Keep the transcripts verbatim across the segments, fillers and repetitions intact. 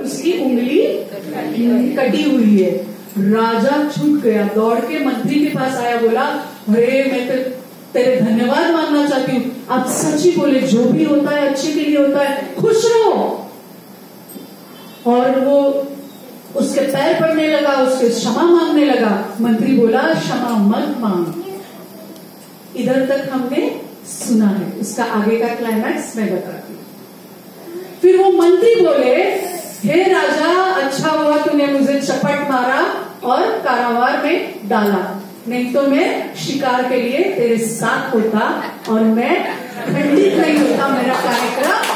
उसकी उंगली कटी हुई है। राजा छूट गया, दौड़ के मंत्री के पास आया, बोला अरे मैं तो तेरे धन्यवाद मानना चाहती हूँ, आप सच ही बोले, जो भी होता है अच्छे के लिए होता है, खुश रहो। और वो उसके पैर पड़ने लगा, उसके क्षमा मांगने लगा। मंत्री बोला क्षमा मत मांग। इधर तक हमने सुना है, उसका आगे का क्लाइमैक्स मैं बताती हूँ। फिर वो मंत्री बोले हे राजा, अच्छा हुआ तूने मुझे चपट मारा और कारावार में डाला, नहीं तो मैं शिकार के लिए तेरे साथ होता और मैं खंडित नहीं होता, मेरा कार्यक्रम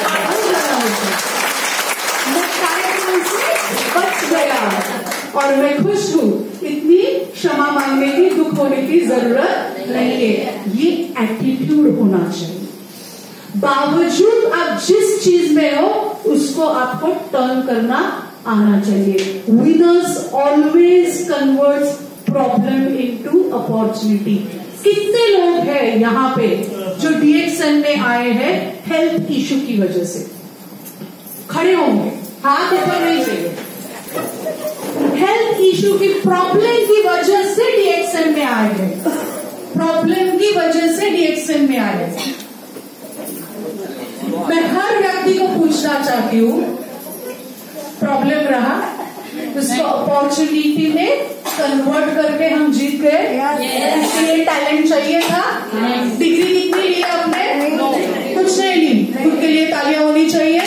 मैं कार्यक्रम से बच गया और मैं खुश हूँ। इतनी क्षमा मांगने की, दुख होने की जरूरत नहीं है। ये एटीट्यूड होना चाहिए। बावजूद आप जिस चीज में हो उसको आपको टर्न करना आना चाहिए। Winners always converts problem into opportunity. कितने लोग हैं यहाँ पे जो डीएक्सएन में आए हैं हेल्थ इश्यू की वजह से? खड़े होंगे, हाथ ऊपर नहीं चाहिए। हेल्थ इश्यू की प्रॉब्लम की वजह से डीएक्सएन में आए हैं, प्रॉब्लम की वजह से डीएक्सएन में आए हैं। मैं हर व्यक्ति को पूछना चाहती हूँ, प्रॉब्लम रहा, उसको अपॉर्चुनिटी में कन्वर्ट करके हम जीत गए। इसलिए टैलेंट चाहिए था। डिग्री कितनी ली आपने? कुछ नहीं ली। खुद के लिए तालियां होनी चाहिए।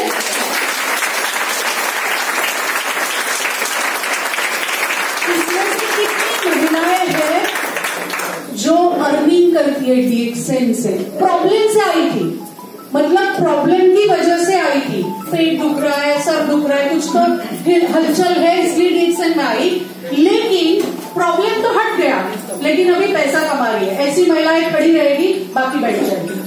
इसमें से कितनी महिलाएं हैं जो अर्निंग करती है डीएक्सएन से? प्रॉब्लम से आई थी, मतलब प्रॉब्लम की वजह से आई थी। पेट दुख रहा है, सर दुख रहा है, कुछ तो हलचल है, इसलिए डीएक्सएन में आई। लेकिन प्रॉब्लम तो हट गया, लेकिन अभी पैसा कमा रही है। ऐसी महिलाएं खड़ी रहेगी, बाकी बैठ जाएगी।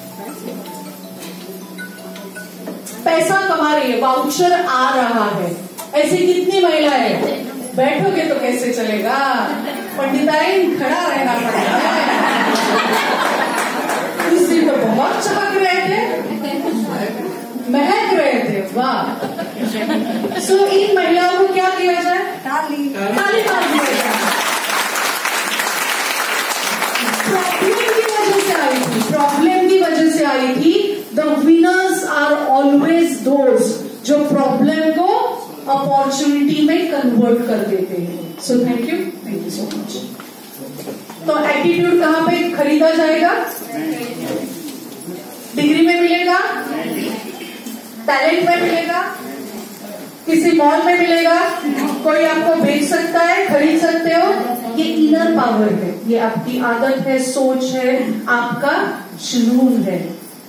पैसा कमा रही है, वाउचर आ रहा है। ऐसी कितनी महिलाएं? बैठोगे तो कैसे चलेगा, पंडिताइन खड़ा रहना पड़ेगा। उस दिन तो बहुत चमक रहे थे, महक रहे थे, वाह। सो so, इन महिलाओं को क्या किया जाए? ताली ताली मार दिया जाए। प्रॉब्लम की वजह से आई थी, प्रॉब्लम की वजह से आई थी। The winners are always those जो प्रॉब्लम को अपॉर्चुनिटी में कन्वर्ट कर देते हैं। So thank you, thank you so much. तो एटीट्यूड कहाँ पे खरीदा जाएगा? डिग्री में मिलेगा, टैलेंट में मिलेगा, किसी मॉल में मिलेगा, कोई आपको बेच सकता है, खरीद सकते हो। ये इनर पावर है, ये आपकी आदत है, सोच है, आपका जुनून है,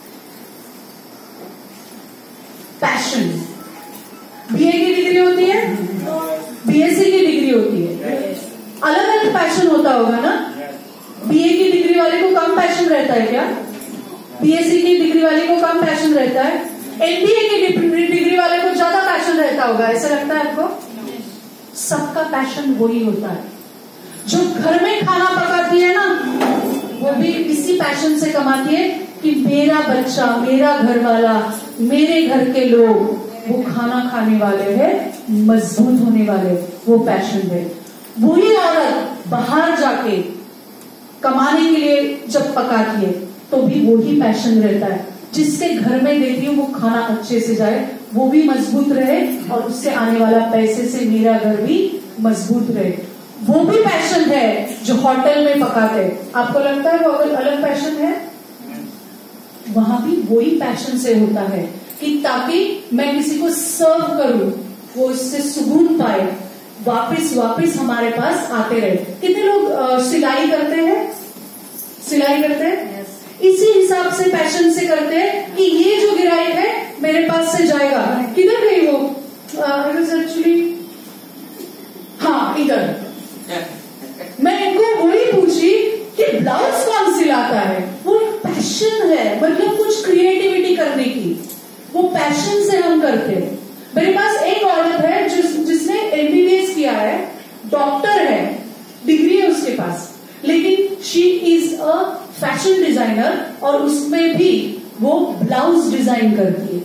पैशन। बीए की डिग्री होती है, बीएससी की डिग्री होती है, अलग अलग पैशन होता होगा ना। बीए की डिग्री वाले को कम पैशन रहता है क्या? बीएससी की डिग्री वाले को कम पैशन रहता है? एमबीए की डिग्री वाले को ज्यादा पैशन रहता होगा, ऐसा लगता है आपको? सबका पैशन वही होता है। जो घर में खाना पकाती है ना, वो भी इसी पैशन से कमाती है कि मेरा बच्चा, मेरा घर वाला, मेरे घर के लोग वो खाना खाने वाले हैं, मजबूत होने वाले, वो पैशन है। वही औरत बाहर जाके कमाने के लिए जब पकाती है तो भी वही पैशन रहता है। जिसके घर में देती हूँ वो खाना अच्छे से जाए, वो भी मजबूत रहे और उससे आने वाला पैसे से मेरा घर भी मजबूत रहे, वो भी पैशन है। जो होटल में पकाते हैं, आपको लगता है वो अगर अलग पैशन है? वहां भी वही पैशन से होता है कि ताकि मैं किसी को सर्व करूं, वो इससे सुकून पाए, वापस वापस हमारे पास आते रहे। कितने लोग आ, सिलाई करते हैं? सिलाई करते हैं इसी हिसाब से, पैशन से करते हैं कि ये जो गिराई है मेरे पास से जाएगा। किधर गई वो? एक्चुअली हाँ, इधर। मैं इनको वही पूछी कि ब्लाउज कौन सिलाता है? वो पैशन है, मतलब कुछ क्रिएटिविटी करने की, वो पैशन से हम करते हैं। मेरे पास एक औरत है जिस जिसने एमबीबीएस किया है, डॉक्टर है, डिग्री है उसके पास, लेकिन she is a fashion designer और उसमें भी वो ब्लाउज डिजाइन करती है।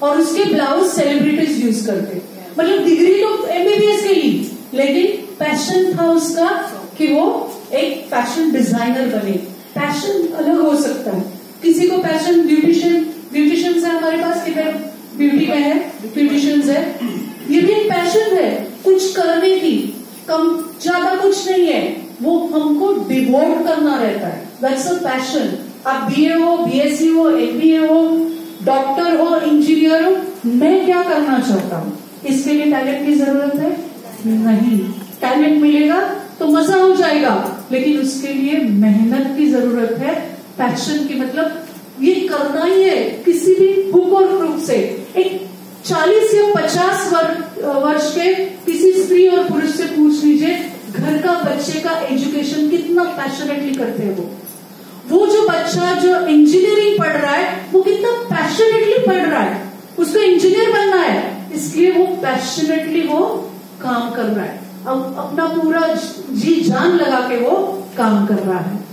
और उसके ब्लाउज सेलिब्रिटीज यूज करते, मतलब डिग्री तो एमबीबीएस के ली, लेकिन पैशन था उसका कि वो एक फैशन डिजाइनर बने। पैशन अलग हो सकता है, किसी को पैशन ब्यूटिशियन ब्यूटिशियंस है हमारे पास, किधर ब्यूटी में है ब्यूटिशियंस है, ये भी एक पैशन है कुछ करने की, कम ज्यादा कुछ नहीं है, वो हमको डिवोट करना रहता है, दैट्स अ पैशन। आप बीए हो, बीएससी हो, एमबीए हो, डॉक्टर हो, इंजीनियर हो, मैं क्या करना चाहता हूँ, इसके लिए टैलेंट की जरूरत है नहीं। टैलेंट मिलेगा तो मजा हो जाएगा, लेकिन उसके लिए मेहनत की जरूरत है। पैशन की मतलब ये करना ही है, किसी भी हुक और क्रुक से। एक चालीस या पचास वर्ष के किसी स्त्री और पुरुष से पूछ लीजिए, घर का बच्चे का एजुकेशन कितना पैशनेटली करते हैं वो वो जो बच्चा जो इंजीनियरिंग पढ़ रहा है वो कितना पैशनेटली पढ़ रहा है, उसको इंजीनियर बनना है, इसलिए वो पैशनेटली वो काम कर रहा है, अब अपना पूरा जी जान लगा के वो काम कर रहा है।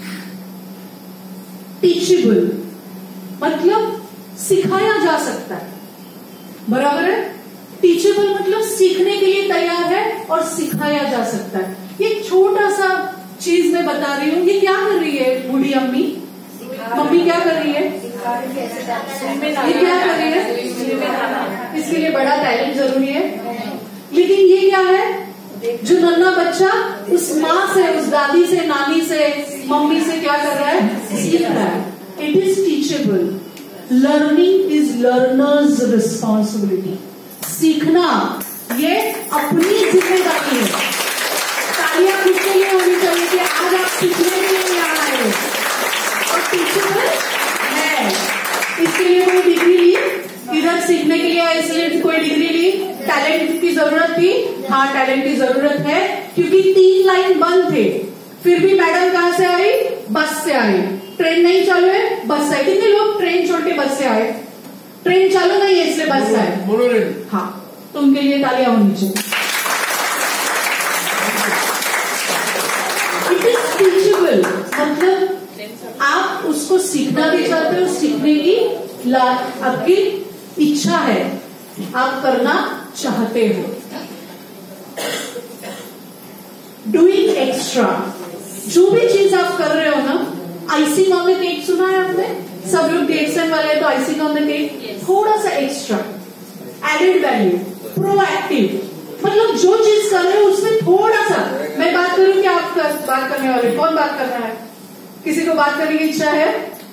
टीचेबल मतलब सिखाया जा सकता है, बराबर है। टीचेबल मतलब सीखने के लिए तैयार है और सिखाया जा सकता है। ये छोटा सा चीज मैं बता रही हूँ, ये क्या कर रही है बूढ़ी अम्मी, मम्मी क्या कर रही है, ये क्या कर रही है, इसके लिए बड़ा टैलेंट जरूरी है। लेकिन ये क्या है, जो नन्हा बच्चा उस माँ से, उस दादी से, नानी से, मम्मी से क्या कर रहा है, सीख रहा है। It is teachable. Learning is learners responsibility. सीखना ये अपनी जिम्मेदारी है। तालियां किसके लिए होनी चाहिए कि आज आप सीखने के लिए आ रहे हो और टीचेबल है। इसके लिए कोई डिग्री ली, इधर सीखने के लिए आए इसलिए कोई डिग्री ली, टैलेंट की जरूरत थी, हाँ टैलेंट की जरूरत है, क्योंकि तीन लाइन बंद थे, फिर भी मैडम कहां से आई, बस से आई। ट्रेन नहीं चालू है, बस से आए। कितने लोग ट्रेन छोड़ के बस से आए, ट्रेन चालू नहीं है इसलिए बस से आए, हाँ, तो उनके लिए तालियां होनी चाहिए। इट इज टीचेबल मतलब आप उसको सीखना भी चाहते हो, सीखने की आपकी इच्छा है, आप करना चाहते हो। डूइंग एक्स्ट्रा, जो भी चीज आप कर रहे हो ना, आइसिंग ऑन द केक सुना है आपने, सब लोग डेट्सन वाले तो आइसिंग ऑन द केक, थोड़ा सा एक्स्ट्रा एडेड वैल्यू, प्रोएक्टिव, मतलब जो चीज कर रहे हो उसमें थोड़ा सा। मैं बात करूं कि आप बात करने वाले, कौन बात कर रहा है, किसी को बात करने की इच्छा है,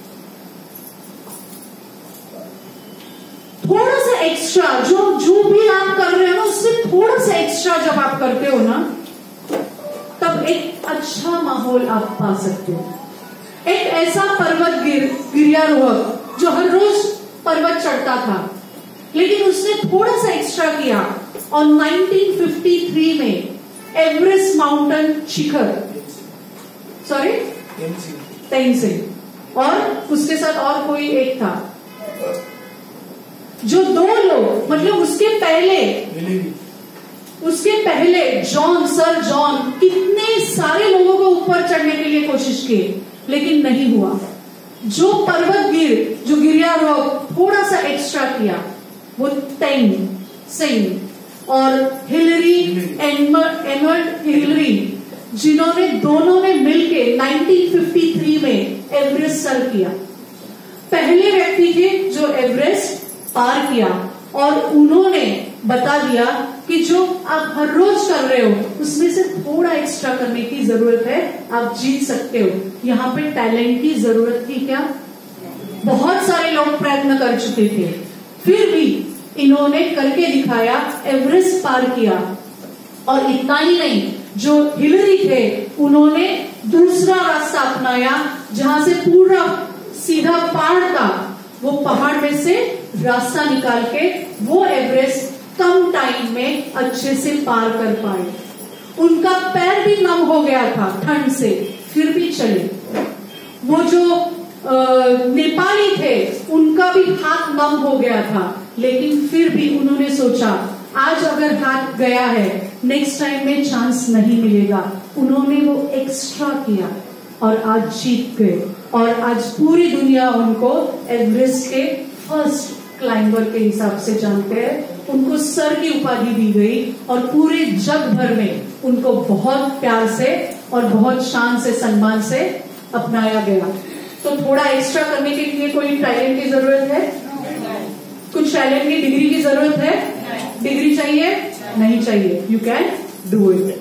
थोड़ा सा एक्स्ट्रा, जो जो भी आप कर रहे हो ना उससे थोड़ा सा एक्स्ट्रा जब आप करते हो ना, तब एक अच्छा माहौल आप पा सकते हो। एक ऐसा पर्वत गिर गिरियारोहक जो हर रोज पर्वत चढ़ता था, लेकिन उसने थोड़ा सा एक्स्ट्रा किया और नाइनटीन फिफ्टी थ्री में एवरेस्ट माउंटेन शिखर, सॉरी तेनजिंग, और उसके साथ और कोई एक था, जो दो लोग, मतलब उसके पहले उसके पहले जॉन, सर जॉन, कितने सारे लोगों को ऊपर चढ़ने के लिए कोशिश की, लेकिन नहीं हुआ। जो पर्वत गिर जो गिरियारोहक थोड़ा सा एक्स्ट्रा किया वो तेनजिंग और हिलरी एडमंड हिलरी, जिन्होंने दोनों ने मिलके नाइनटीन फिफ्टी थ्री में एवरेस्ट सर किया। पहले व्यक्ति थे जो एवरेस्ट पार किया और उन्होंने बता दिया कि जो आप हर रोज कर रहे हो उसमें से थोड़ा एक्स्ट्रा करने की जरूरत है, आप जीत सकते हो। यहाँ पे टैलेंट की जरूरत थी क्या? बहुत सारे लोग प्रयत्न कर चुके थे, फिर भी इन्होंने करके दिखाया, एवरेस्ट पार किया। और इतना ही नहीं, जो हिलरी थे उन्होंने दूसरा रास्ता अपनाया, जहां से पूरा सीधा पहाड़ था, वो पहाड़ में से रास्ता निकाल के वो एवरेस्ट कम टाइम में अच्छे से पार कर पाए। उनका पैर भी नम हो गया था ठंड से, फिर भी चले। वो जो आ, नेपाली थे उनका भी हाथ नम हो गया था, लेकिन फिर भी उन्होंने सोचा आज अगर हाथ गया है, नेक्स्ट टाइम में चांस नहीं मिलेगा। उन्होंने वो एक्स्ट्रा किया और आज जीत गए, और आज पूरी दुनिया उनको एवरेस्ट के फर्स्ट क्लाइंबर के हिसाब से जानते हैं। उनको सर की उपाधि दी गई और पूरे जग भर में उनको बहुत प्यार से और बहुत शान से सम्मान से अपनाया गया। तो थोड़ा एक्स्ट्रा करने के लिए कोई टैलेंट की जरूरत है? कुछ टैलेंट की डिग्री की जरूरत है? डिग्री चाहिए? नहीं चाहिए। You can do it.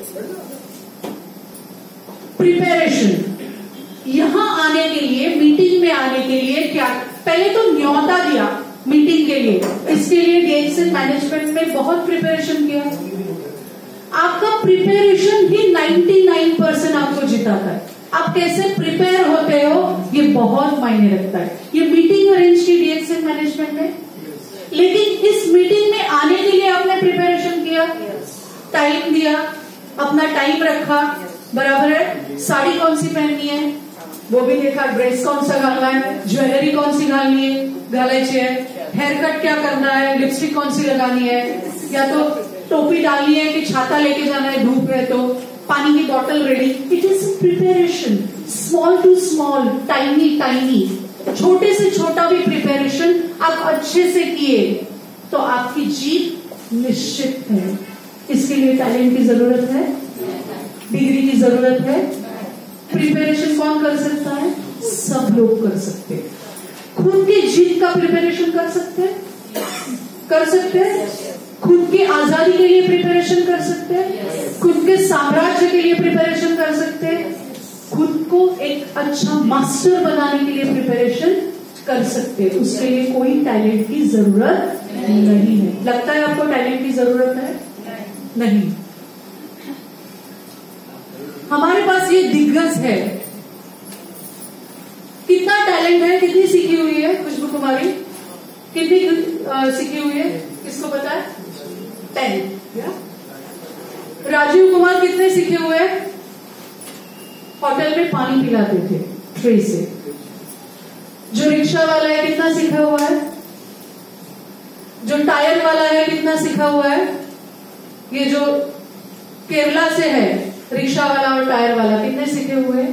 Preparation, यहां आने के लिए, मीटिंग में आने के लिए क्या, पहले तो न्योता दिया मीटिंग के लिए, इसके लिए डीएक्सएन मैनेजमेंट में बहुत प्रिपरेशन किया। आपका प्रिपरेशन ही निन्यानवे परसेंट आपको जिताता है। आप कैसे प्रिपेयर होते हो ये बहुत मायने रखता है। ये मीटिंग अरेंज की डीएक्सएन मैनेजमेंट ने, लेकिन इस मीटिंग में आने के लिए आपने प्रिपरेशन किया, टाइम दिया, अपना टाइम रखा, बराबर है। साड़ी कौन सी पहननी है वो भी देखा, ड्रेस कौन सा घालना है, ज्वेलरी कौन सी घालनी है घालायची है, हेयर कट क्या करना है, लिपस्टिक कौन सी लगानी है, या तो टोपी डालनी है कि छाता लेके जाना है धूप है तो, पानी की बोतल ready. It is preparation, small to small, tiny tiny, छोटे से छोटा भी प्रिपरेशन आप अच्छे से किए तो आपकी जीत निश्चित है। इसके लिए टैलेंट की जरूरत है, डिग्री की जरूरत है। प्रिपरेशन कौन कर सकता है? सब लोग कर सकते हैं। खुद की जीत का प्रिपरेशन कर सकते हैं, कर सकते हैं। खुद की आजादी के लिए प्रिपरेशन कर सकते हैं, खुद के साम्राज्य के लिए प्रिपरेशन कर सकते हैं, खुद को एक अच्छा मास्टर बनाने के लिए प्रिपरेशन कर सकते हैं। उसके लिए कोई टैलेंट की जरूरत नहीं है। लगता है आपको टैलेंट की जरूरत है? नहीं। हमारे पास ये दिग्गज है, कितना टैलेंट है, कितनी सीखी हुई है खुशबू कुमारी, कितनी सीखी हुई है, किसको पता है? टेन। राजीव कुमार कितने सीखे हुए हैं? होटल में पानी पिलाते थे ट्रे से। जो रिक्शा वाला है कितना सीखा हुआ है? जो टायर वाला है कितना सीखा हुआ है? ये जो केरला से है रिक्शा वाला और टायर वाला कितने सीखे हुए?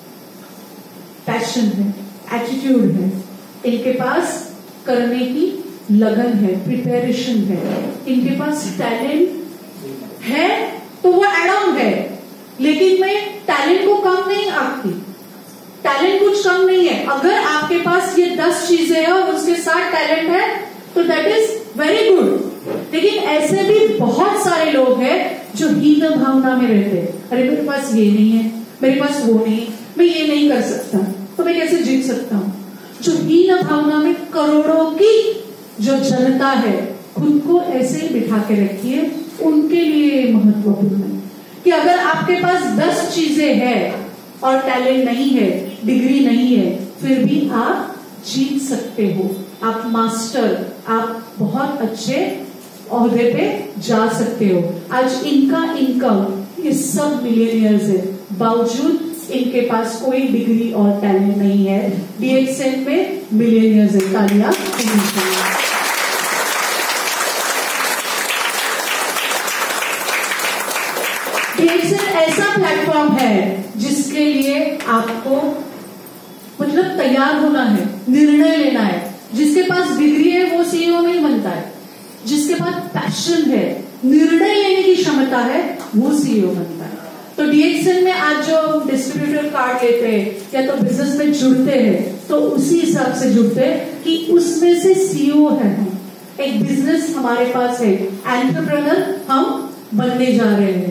पैशन है, एटीट्यूड है, इनके पास करने की लगन है, प्रिपरेशन है, इनके पास टैलेंट है तो वो एड ऑन है। लेकिन मैं टैलेंट को कम नहीं आंकती, टैलेंट कुछ कम नहीं है। अगर आपके पास ये दस चीजें हैं और उसके साथ टैलेंट है तो दैट इज वेरी गुड। लेकिन ऐसे भी बहुत सारे लोग हैं जो हीन भावना में रहते हैं। अरे मेरे पास ये नहीं है, मेरे पास वो नहीं, मैं ये नहीं कर सकता तो मैं कैसे जीत सकता हूँ। जो हीन भावना में करोड़ों की जो जनता है, खुद को ऐसे ही बिठा के रखिए। उनके लिए महत्वपूर्ण है कि अगर आपके पास दस चीजें हैं और टैलेंट नहीं है, डिग्री नहीं है, फिर भी आप जीत सकते हो। आप मास्टर, आप बहुत अच्छे ओहदे पे जा सकते हो। आज इनका इनकम, ये सब मिलियनियर्स है, बावजूद इनके पास कोई डिग्री और टैलेंट नहीं है। डीएक्सएन में मिलियनियर्स है। तालियां। डीएक्सएन ऐसा प्लेटफॉर्म है जिसके लिए आपको मतलब तैयार होना है, निर्णय लेना है। जिसके पास डिग्री है वो सीईओ नहीं बनता है, जिसके पास पैशन है, निर्णय लेने की क्षमता है, वो सीईओ बनता है। तो डीएक्सएन में आज जो डिस्ट्रीब्यूटर कार्ड लेते हैं या तो बिजनेस में जुड़ते हैं तो उसी हिसाब से जुड़ते हैं कि उसमें से सीईओ है हम। एक बिजनेस हमारे पास है, एंटरप्रेन्योर हम बनने जा रहे हैं।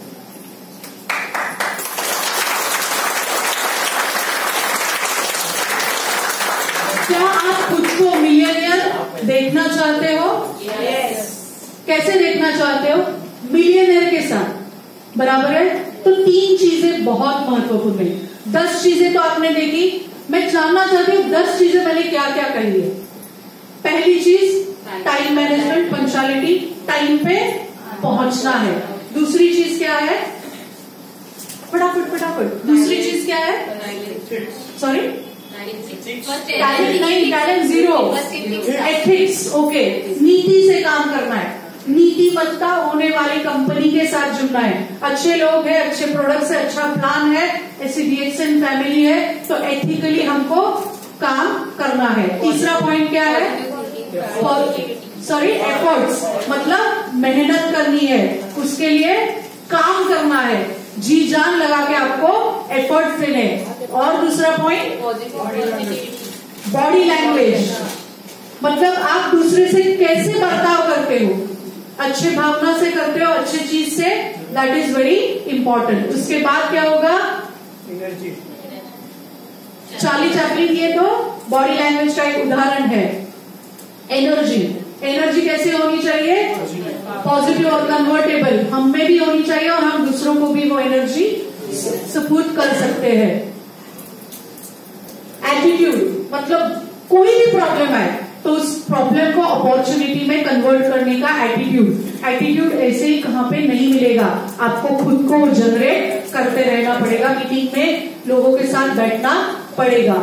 क्या आप खुद को मिलियनियर देखना चाहते हो? yes. कैसे देखना चाहते हो? मिलियनियर के साथ, बराबर है। तो तीन चीजें बहुत महत्वपूर्ण है। दस चीजें तो आपने देखी, मैं जानना चाहती हूँ दस चीजें मैंने क्या क्या कही है। पहली चीज टाइम मैनेजमेंट, पंक्चुअलिटी, टाइम पे पहुंचना है। दूसरी चीज क्या है? फटाफट फटाफट दूसरी चीज क्या है? सॉरी, टैलेंट नहीं, टैलेंट जीरो। एथिक्स, ओके, नीति से काम करना है, नीतिमत्ता होने वाली कंपनी के साथ जुड़ना है। अच्छे लोग हैं, अच्छे प्रोडक्ट्स है, अच्छा प्लान है, ऐसी डीएक्सएन फैमिली है तो एथिकली हमको काम करना है। तीसरा पॉइंट क्या है? सॉरी एफर्ट्स मतलब मेहनत करनी है, उसके लिए काम करना है, जी जान लगा के आपको एफर्ट देने। और दूसरा पॉइंट बॉडी लैंग्वेज, मतलब आप दूसरे से कैसे बर्ताव करते हो, अच्छे भावना से करते हो, अच्छे चीज से, दैट इज वेरी इंपॉर्टेंट। उसके बाद क्या होगा, चार्ली चैपलिन ये तो बॉडी लैंग्वेज का एक उदाहरण है। एनर्जी, एनर्जी कैसे होनी चाहिए, पॉजिटिव और कन्वर्टेबल हम में भी होनी चाहिए और हम दूसरों को भी वो एनर्जी सपोर्ट कर सकते हैं। एटीट्यूड मतलब कोई भी प्रॉब्लम आए तो उस प्रॉब्लम को अपॉर्चुनिटी में कन्वर्ट करने का एटीट्यूड। एटीट्यूड ऐसे ही कहां पे नहीं मिलेगा, आपको खुद को जनरेट करते रहना पड़ेगा, मीटिंग में लोगों के साथ बैठना पड़ेगा।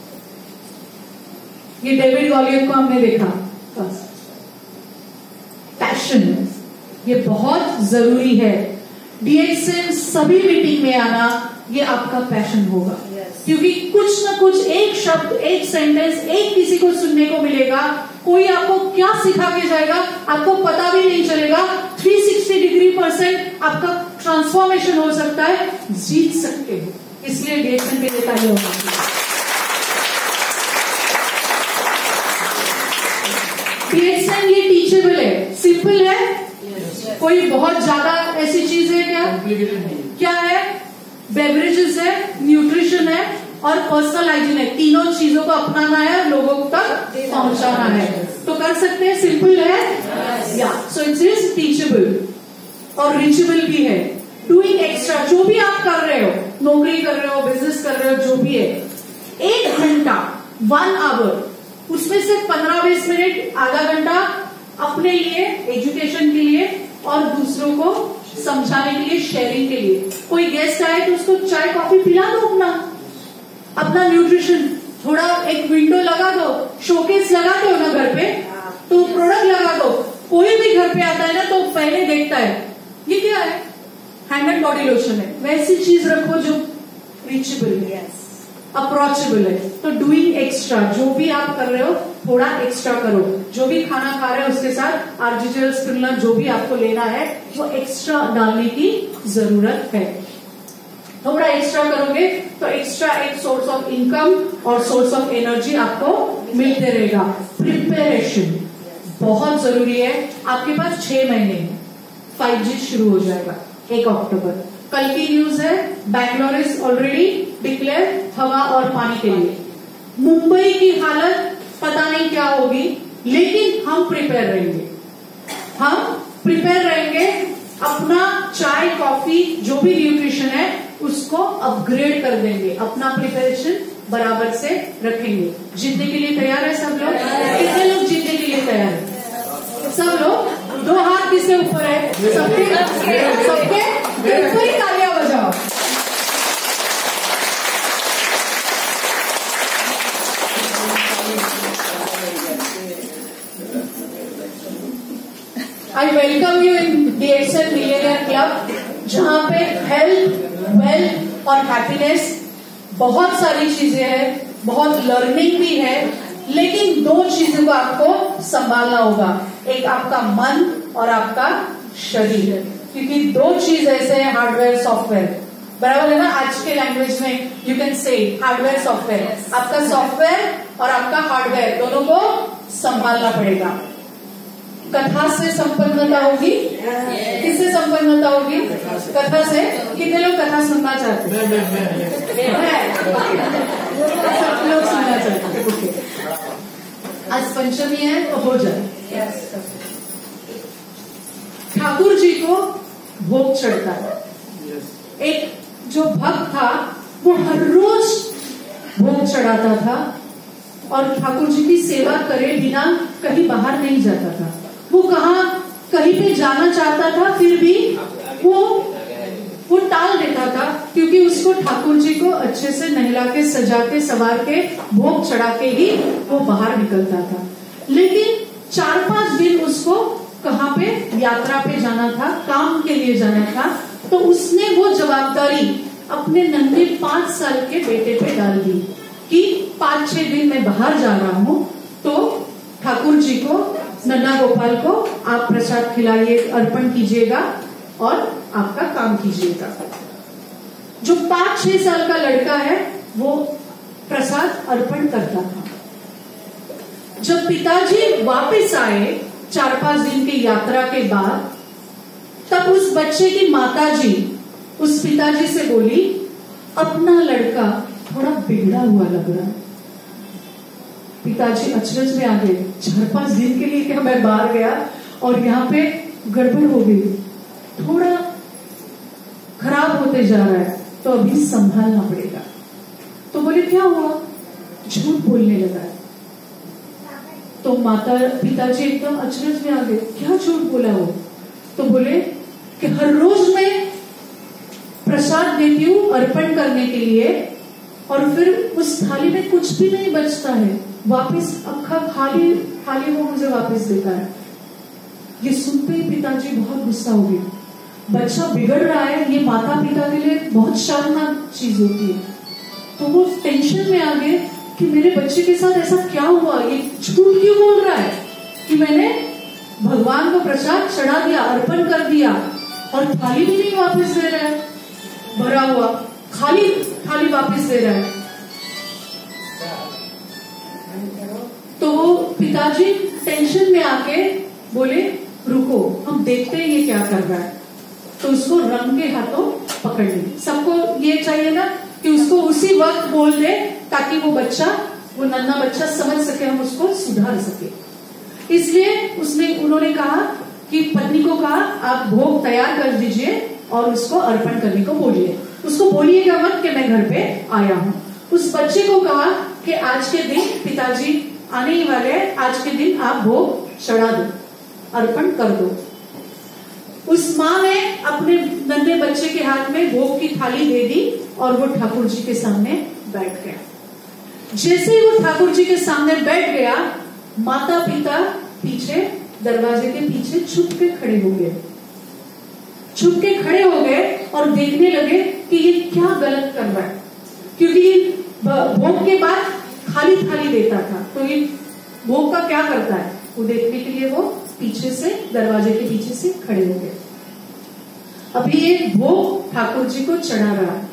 ये डेविड गॉलियर को हमने देखा। पैशन ये बहुत जरूरी है। डीएक्सएन सभी मीटिंग में आना ये आपका पैशन होगा, yes. क्योंकि कुछ ना कुछ एक शब्द, एक सेंटेंस, एक किसी को सुनने को मिलेगा, कोई आपको क्या सिखा के जाएगा आपको पता भी नहीं चलेगा। थ्री सिक्सटी डिग्री परसेंट आपका ट्रांसफॉर्मेशन हो सकता है, जीत सकते हो। इसलिए डीएक्सएन के लिए ताली होना चाहिए। डीएक्सएन ये टीचेबल है, सिंपल है, yes. कोई बहुत ज्यादा ऐसी चीज है क्या, क्या है, बेवरेजेस है, न्यूट्रिशन है और पर्सनल हाइजीन है, तीनों चीजों को अपनाना है, लोगों तक पहुंचाना है, तो कर सकते हैं, सिंपल है, या सो इट इज टीचेबल और रीचेबल भी है। डूइंग एक्स्ट्रा, जो भी आप कर रहे हो, नौकरी कर रहे हो, बिजनेस कर रहे हो, जो भी है, एक घंटा, वन आवर, उसमें से पंद्रह बीस मिनट, आधा घंटा अपने लिए, एजुकेशन के लिए और दूसरों को समझाने के लिए, शेयरिंग के लिए। कोई गेस्ट आए तो उसको चाय कॉफी पिला दो, अपना अपना न्यूट्रिशन, थोड़ा एक विंडो लगा दो, शोकेस लगाते हो ना घर पे, तो प्रोडक्ट लगा दो। कोई भी घर पे आता है ना तो पहले देखता है ये क्या है, हैंड एंड बॉडी लोशन है, वैसी चीज रखो जो रीचेबल है, अप्रोचेबल है। तो डूइंग एक्स्ट्रा, जो भी आप कर रहे हो थोड़ा एक्स्ट्रा करो, जो भी खाना खा रहे हो उसके साथ आर्जिजल स्पिरुलिना जो भी आपको लेना है वो एक्स्ट्रा डालने की जरूरत है। थोड़ा एक्स्ट्रा करोगे तो एक्स्ट्रा एक सोर्स ऑफ इनकम और सोर्स ऑफ एनर्जी आपको मिलते रहेगा। प्रिपरेशन बहुत जरूरी है। आपके पास छह महीने, फाइव जी शुरू हो जाएगा एक अक्टूबर। कल की न्यूज है, बैंगलोर इज ऑलरेडी डिक्लेयर हवा और पानी के लिए। मुंबई की हालत पता नहीं क्या होगी, लेकिन हम प्रिपेयर रहेंगे, हम प्रिपेयर रहेंगे। अपना चाय कॉफी जो भी न्यूट्रिशन है उसको अपग्रेड कर देंगे, अपना प्रिपरेशन बराबर से रखेंगे। जीतने के लिए तैयार है सब लोग? कितने लोग जीतने के लिए तैयार है? सब लोग। दो हाथ किसके ऊपर है? सबके सबके ऊपर ही तालियां बजाओ। I welcome you in DXN millionaire club, जहां पे हेल्थ, वेल्थ और हैप्पीनेस बहुत सारी चीजें हैं, बहुत लर्निंग भी है, लेकिन दो चीजों को आपको संभालना होगा, एक आपका मन और आपका शरीर, क्योंकि दो चीज ऐसे हैं, हार्डवेयर सॉफ्टवेयर, बराबर है ना? आज के लैंग्वेज में you can say hardware software, आपका सॉफ्टवेयर और आपका हार्डवेयर दोनों को संभालना पड़ेगा। कथा से संपन्नता होगी, किससे संपन्नता होगी? कथा से। कितने लोग कथा सुनना चाहते हैं? सब लोग सुनना चाहते हैं। आज पंचमी है तो हो जाए। ठाकुर जी को भोग चढ़ता है। एक जो भक्त था वो हर रोज भोग चढ़ाता था और ठाकुर जी की सेवा करे बिना कहीं बाहर नहीं जाता था। वो कहा कहीं पे जाना चाहता था, फिर भी वो वो टाल देता था, क्योंकि उसको ठाकुर जी को अच्छे से नहला के, सजा के, सवार के, भोग चढ़ा के ही वो बाहर निकलता था। लेकिन चार पांच दिन उसको कहाँ पे यात्रा पे जाना था, काम के लिए जाना था, तो उसने वो जवाबदारी अपने नन्हे पांच साल के बेटे पे डाल दी कि पांच छह दिन मैं बाहर जा रहा हूँ, तो ठाकुर जी को, नन्ना गोपाल को आप प्रसाद खिलाइए, अर्पण कीजिएगा और आपका काम कीजिएगा। जो पांच छह साल का लड़का है वो प्रसाद अर्पण करता था। जब पिताजी वापस आए चार पांच दिन की यात्रा के बाद, तब उस बच्चे की माताजी उस पिताजी से बोली, अपना लड़का थोड़ा बिगड़ा हुआ लग रहा है। पिताजी अचरज में आ गए, चार पांच दिन के लिए क्या मैं बाहर गया और यहाँ पे गड़बड़ हो गई, थोड़ा खराब होते जा रहा है, तो अभी संभालना पड़ेगा। तो बोले क्या हुआ? झूठ बोलने लगा है। तो माता पिताजी एकदम अचरज में आ गए, क्या झूठ बोला हो? तो बोले कि हर रोज मैं प्रसाद देती हूँ अर्पण करने के लिए और फिर उस थाली में कुछ भी नहीं बचता है, वापस अक्खा खाली खाली वो मुझे वापस देता है। ये सुनते ही पिताजी बहुत गुस्सा हो गए। बच्चा बिगड़ रहा है, ये माता पिता के लिए बहुत शर्मनाक चीज होती है। तो वो टेंशन में आ गए कि मेरे बच्चे के साथ ऐसा क्या हुआ, ये झूठ क्यों बोल रहा है कि मैंने भगवान को प्रसाद चढ़ा दिया, अर्पण कर दिया और थाली भी नहीं वापस दे रहा है, भरा हुआ खाली थाली वापस दे रहा है। तो वो पिताजी टेंशन में आके बोले, रुको हम देखते हैं ये क्या कर रहा है। तो उसको रंग के हाथों पकड़ ली। सबको ये चाहिए ना कि उसको उसी वक्त बोल दे ताकि वो बच्चा, वो नन्हा बच्चा समझ सके, हम उसको सुधार सके। इसलिए उसने उन्होंने कहा कि पत्नी को कहा, आप भोग तैयार कर दीजिए और उसको अर्पण करने को बोलिए। उसको बोलिएगा मत कि मैं घर पे आया हूँ। उस बच्चे को कहा कि आज के दिन पिताजी आने ही वाले हैं, आज के दिन आप भोग चढ़ा दो, अर्पण कर दो। उस माँ ने अपने नन्हे बच्चे के हाथ में भोग की थाली दे दी और वो ठाकुर जी के सामने बैठ गया। जैसे ही वो ठाकुर जी के सामने बैठ गया, माता पिता पीछे दरवाजे के पीछे छुप के खड़े हो गए, छुप के खड़े हो गए और देखने लगे कि ये क्या गलत कर रहा है, क्योंकि ये भोग के बाद खाली थाली देता था, तो ये भोग का क्या करता है वो देखने के लिए वो पीछे से, दरवाजे के पीछे से खड़े हो गए। अभी ये भोग ठाकुर जी को चढ़ा रहा है,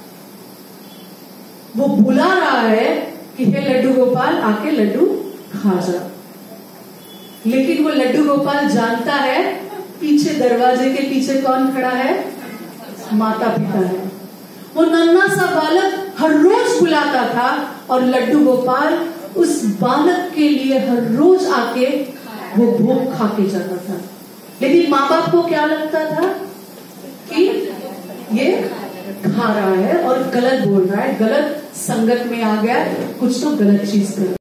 वो बुला रहा है कि हे लड्डू गोपाल आके लड्डू खा जा। लेकिन वो लड्डू गोपाल जानता है पीछे दरवाजे के पीछे कौन खड़ा है, माता पिता है। वो नन्हा सा बालक हर रोज बुलाता था और लड्डू गोपाल उस बालक के लिए हर रोज आके वो भोग खा के जाता था। लेकिन माँ बाप को क्या लगता था कि ये खा रहा है और गलत बोल रहा है, गलत संगत में आ गया, कुछ तो गलत चीज कर